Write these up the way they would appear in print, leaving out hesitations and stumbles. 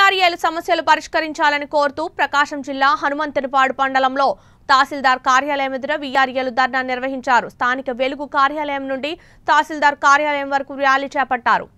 వీఆర్ఏలు సమస్యలు పరిష్కరించాలని కోరుతూ ప్రకాశం జిల్లా హనుమంతునిపాడు మండలంలో తహసీల్దార్ కార్యాలయం ఎదుట వీఆర్ఏలు ధర్నా నిర్వహించారు. స్థానిక వెలుగు కార్యాలయం నుండి తహసీల్దార్ కార్యాలయం వరకు ర్యాలీ చేపట్టారు.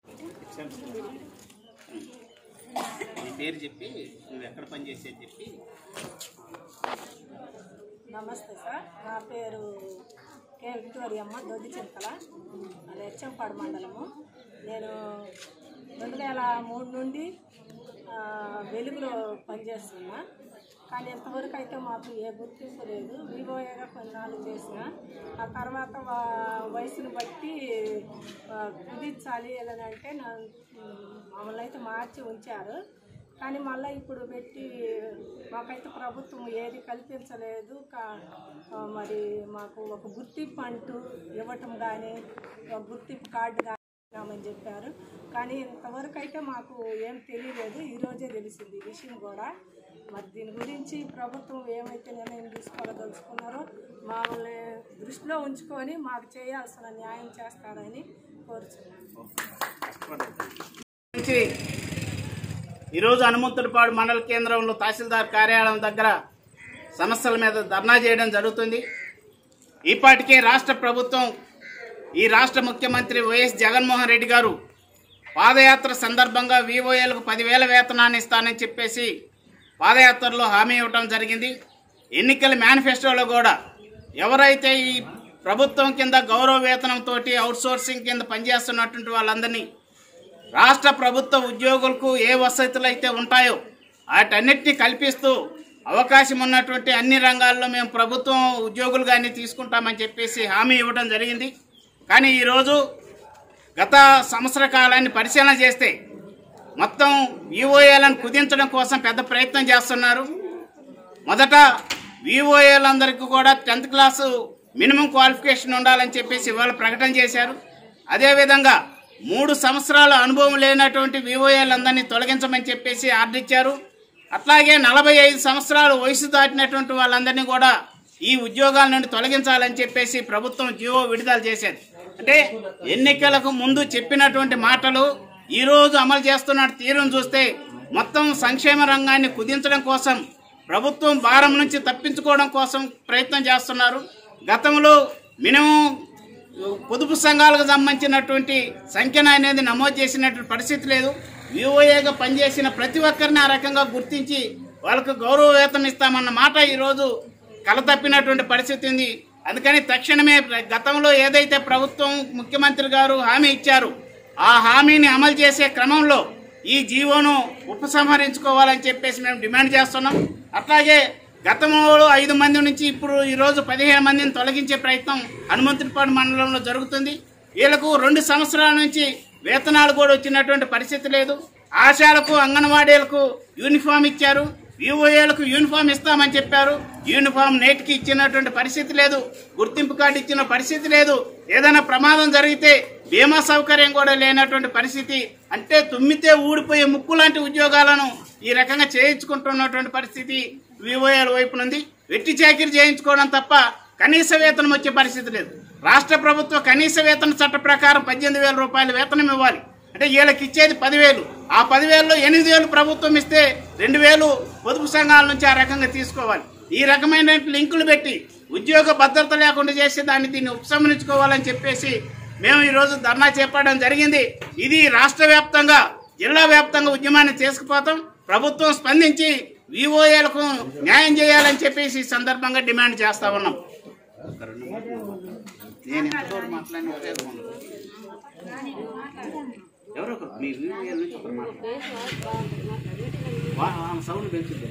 నమస్తే సార్, నా పేరు కే విక్టోరియమ్మ, దొడ్డి చింతల, అది హెచ్చంపాడు మండలము. నేను 2003 నుండి వెలుగులో పనిచేస్తున్నా. కానీ ఇంతవరకు అయితే మాకు ఏ గుర్తింపు లేదు. వివోఏగా కొన్నాళ్ళు చేసిన, ఆ తర్వాత వయసును బట్టి కుదించాలి ఏదని అంటే మమ్మల్ని అయితే మార్చి ఉంచారు. కానీ మళ్ళీ ఇప్పుడు పెట్టి మాకైతే ప్రభుత్వం ఏది కల్పించలేదు. మరి మాకు ఒక గుర్తింపు అంటూ ఇవ్వటం కానీ, ఒక గుర్తింపు కార్డు కానీ చెప్పారు. కానీ ఇంతవరకు అయితే మాకు ఏం తెలియలేదు. ఈరోజే తెలిసింది ఈ విషయం కూడా. మరి దీని గురించి ప్రభుత్వం ఏమైతే నిర్ణయం తీసుకోవాలదలుచుకున్నారో మమ్మల్ని దృష్టిలో ఉంచుకొని మాకు చేయాల్సిన న్యాయం చేస్తారని కోరుచున్నాను. ఈరోజు హనుమంతునిపాడు మండల కేంద్రంలో తహసీల్దార్ కార్యాలయం దగ్గర సమస్యల మీద ధర్నా చేయడం జరుగుతుంది. ఈపాటికే రాష్ట్ర ప్రభుత్వం, ఈ రాష్ట్ర ముఖ్యమంత్రి వైఎస్ జగన్మోహన్ రెడ్డి గారు పాదయాత్ర సందర్భంగా వివోఏలకు 10,000 వేతనాన్ని ఇస్తానని చెప్పేసి పాదయాత్రలో హామీ ఇవ్వడం జరిగింది. ఎన్నికల మేనిఫెస్టోలో కూడా ఎవరైతే ఈ ప్రభుత్వం కింద గౌరవ వేతనంతో అవుట్సోర్సింగ్ కింద పనిచేస్తున్నటువంటి వాళ్ళందరినీ రాష్ట్ర ప్రభుత్వ ఉద్యోగులకు ఏ వసతులు అయితే ఉంటాయో వాటన్నిటిని కల్పిస్తూ అవకాశం ఉన్నటువంటి అన్ని రంగాల్లో మేము ప్రభుత్వం ఉద్యోగులుగానే తీసుకుంటామని చెప్పేసి హామీ ఇవ్వడం జరిగింది. కానీ ఈరోజు గత సంవత్సర కాలాన్ని పరిశీలన చేస్తే మొత్తం వివోఏలను కుదించడం కోసం పెద్ద ప్రయత్నం చేస్తున్నారు. మొదట వివోఏలందరికీ కూడా 10th క్లాసు మినిమం క్వాలిఫికేషన్ ఉండాలని చెప్పేసి ఇవాళ ప్రకటన చేశారు. అదేవిధంగా 3 సంవత్సరాల అనుభవం లేనటువంటి వివోఏలందరినీ తొలగించమని చెప్పేసి ఆర్డర్ ఇచ్చారు. అట్లాగే 45 సంవత్సరాలు వయసు దాటినటువంటి వాళ్ళందరినీ కూడా ఈ ఉద్యోగాల నుండి తొలగించాలని చెప్పేసి ప్రభుత్వం జీవో విడుదల చేసేది. అంటే ఎన్నికలకు ముందు చెప్పినటువంటి మాటలు ఈరోజు అమలు చేస్తున్న తీరును చూస్తే మొత్తం సంక్షేమ రంగాన్ని కుదించడం కోసం, ప్రభుత్వం భారం నుంచి తప్పించుకోవడం కోసం ప్రయత్నం చేస్తున్నారు. గతంలో మినిమం పొదుపు సంఘాలకు సంబంధించినటువంటి సంఖ్యను అనేది నమోదు చేసినటువంటి పరిస్థితి లేదు. వివోఏగా పనిచేసిన ప్రతి ఒక్కరిని ఆ రకంగా గుర్తించి వాళ్ళకు గౌరవ వేతనం ఇస్తామన్న మాట ఈరోజు కలతప్పినటువంటి పరిస్థితి ఉంది. అందుకని తక్షణమే గతంలో ఏదైతే ప్రభుత్వం ముఖ్యమంత్రి గారు హామీ ఇచ్చారు ఆ హామీని అమలు చేసే క్రమంలో ఈ జీవోను ఉపసంహరించుకోవాలని చెప్పేసి మేము డిమాండ్ చేస్తున్నాం. అట్లాగే గతంలో 5 మంది నుంచి ఇప్పుడు ఈరోజు 15 మందిని తొలగించే ప్రయత్నం హనుమంతునిపాడు మండలంలో జరుగుతుంది. వీళ్లకు 2 సంవత్సరాల నుంచి వేతనాలు కూడా వచ్చినటువంటి పరిస్థితి లేదు. ఆశాలకు, అంగన్వాడీలకు యూనిఫామ్ ఇచ్చారు, వివోఏలకు యూనిఫామ్ ఇస్తామని చెప్పారు. యూనిఫామ్ నేటికి ఇచ్చినటువంటి పరిస్థితి లేదు, గుర్తింపు కార్డు ఇచ్చిన పరిస్థితి లేదు. ఏదైనా ప్రమాదం జరిగితే బీమా సౌకర్యం కూడా లేనటువంటి పరిస్థితి. అంటే తుమ్మితే ఊడిపోయే ముక్కు లాంటి ఉద్యోగాలను ఈ రకంగా చేయించుకుంటున్నటువంటి పరిస్థితి వివోఏల వైపు నుండి. వెట్టి చాకిరీ చేయించుకోవడం తప్ప కనీస వేతనం వచ్చే పరిస్థితి లేదు. రాష్ట్ర ప్రభుత్వ కనీస వేతన చట్ట ప్రకారం 18,000 రూపాయల వేతనం ఇవ్వాలి. అంటే వీళ్ళకి ఇచ్చేది 10,000. ఆ 10,000లో 8,000 ప్రభుత్వం ఇస్తే 2,000 పొదుపు సంఘాల నుంచి ఆ రకంగా తీసుకోవాలి. ఈ రకమైన లింకులు పెట్టి ఉద్యోగ భద్రత లేకుండా చేసి దీన్ని ఉపసంహరించుకోవాలని చెప్పేసి మేము ఈరోజు ధర్నా చేపట్టడం జరిగింది. ఇది రాష్ట్ర వ్యాప్తంగా, జిల్లా వ్యాప్తంగా ఉద్యమాన్ని తీసుకుపోతాం. ప్రభుత్వం స్పందించి వివోఏలకు న్యాయం చేయాలని చెప్పేసి ఈ సందర్భంగా డిమాండ్ చేస్తా ఉన్నాం. నేను ఎంతోటి మాట్లాడిన ఎవరో మీ వివోఏల నుంచి ఒకరు మాట్లాడారు, సౌండ్ పెంచుతుంది.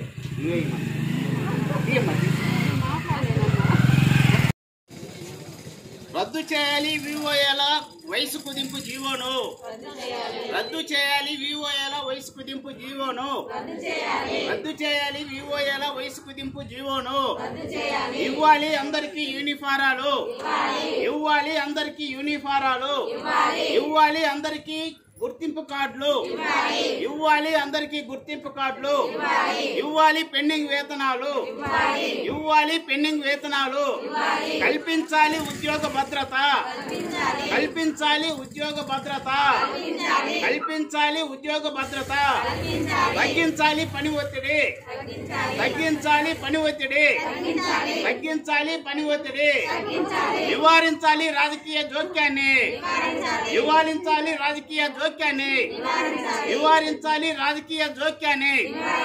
రద్దు చేయాలి వివోఏల వయసు కుదింపు జీవోను, రద్దు చేయాలి వివోఏల వయసు కుదింపు జీవోను, రద్దు చేయాలి వివోఏల వయసు కుదింపు జీవోను. ఇవ్వాలి అందరికీ యూనిఫారాలు, ఇవ్వాలి అందరికీ యూనిఫారాలు, ఇవ్వాలి అందరికీ గుర్తింపు కార్డులు ఇవ్వాలి, అందరికీ గుర్తింపు కార్డులు ఇవ్వాలి, పెండింగ్ వేతనాలు ఇవ్వాలి, పెండింగ్ వేతనాలు కల్పించాలి, ఉద్యోగ భద్రత కల్పించాలి, ఉద్యోగ భద్రత కల్పించాలి, ఉద్యోగ భద్రత తగ్గించాలి పని ఒత్తిడి తగ్గించాలి, పని ఒత్తిడి తగ్గించాలి, పని ఒత్తిడి నివారించాలి రాజకీయ జోక్యాన్ని నివారించాలి, రాజకీయ జోక్యాన్ని నివారించాలి, రాజకీయ జోక్యాన్ని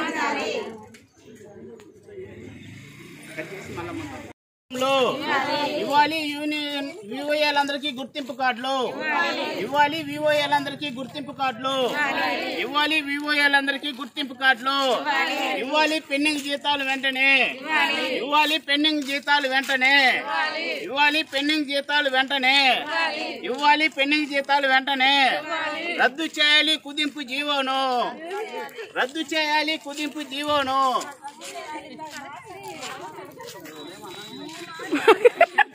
ఇవ్వాలి, యూనియన్ వివోఏలందరికీ గుర్తింపు కార్డులు ఇవ్వాలి, వివోఏలందరికీ గుర్తింపు కార్డులు ఇవ్వాలి, వివోఏలందరికీ గుర్తింపు కార్డులు ఇవ్వాలి, పెండింగ్ జీతాలు వెంటనే ఇవ్వాలి, పెండింగ్ జీతాలు వెంటనే ఇవ్వాలి, పెండింగ్ జీతాలు వెంటనే ఇవ్వాలి, పెండింగ్ జీతాలు వెంటనే రద్దు చేయాలి కుదింపు జీవోను రద్దు చేయాలి, కుదింపు జీవోను